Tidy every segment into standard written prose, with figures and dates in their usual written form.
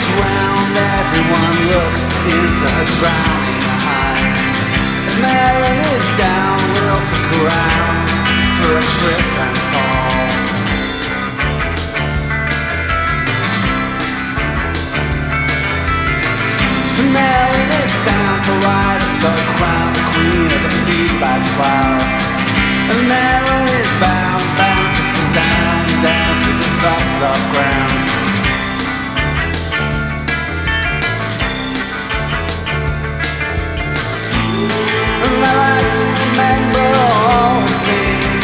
drowned, everyone looks into her drowning eyes. If Melanie's down, we'll take her out for a trip and fall. Melanie's sound kaleidoscope crown, the queen of the feedback cloud. And Melanie's bound to fall down, down to the soft ground. And I like to remember all the things,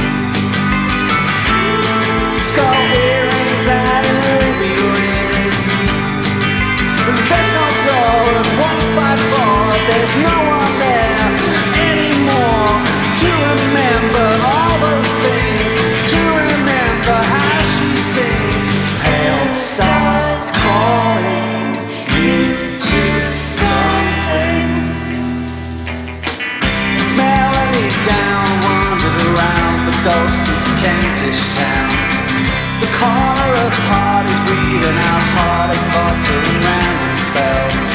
skull earrings and ruby rings. There's no door at 154, there's no one there anymore to remember all those things, to remember how she sings. Pale stars calling you to something. It's Melanie down, wandered around the dull streets of Kentish town. The corner of parties breathing out heartache, vodka and random spells.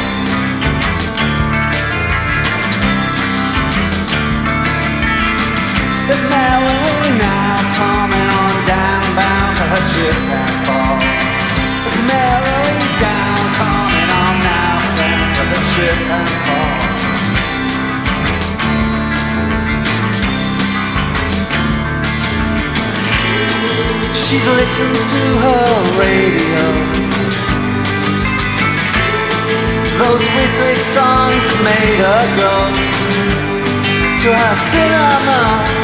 There's Melanie now coming on down, bound for her trip and fall. There's Melanie down, coming on now, bound for her trip and fall. She'd listen to her radio, those Whitwick songs that made her go to her cinema.